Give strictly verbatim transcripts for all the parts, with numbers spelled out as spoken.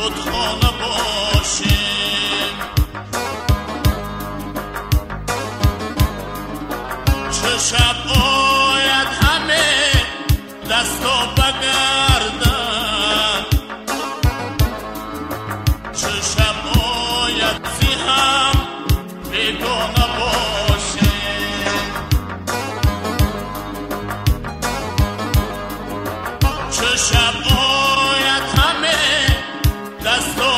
بتخانه باشیم. چه شب باید همه دستا بگردن، چه شب باید زی هم بیگانه باشیم. چه شب باید همه دستا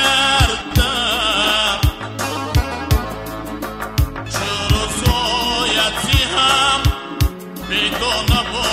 بگردن، چه روز باید زی هم بیگانه باشیم.